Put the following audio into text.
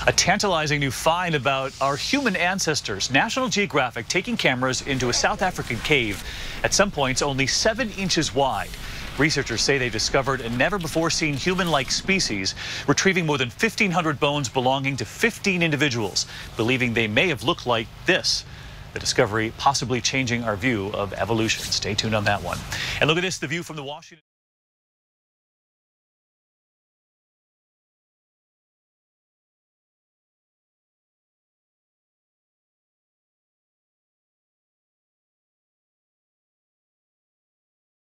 A tantalizing new find about our human ancestors. National Geographic taking cameras into a South African cave, at some points only 7 inches wide. Researchers say they discovered a never-before-seen human-like species, retrieving more than 1,500 bones belonging to 15 individuals, believing they may have looked like this. The discovery possibly changing our view of evolution. Stay tuned on that one. And look at this, the view from the Washington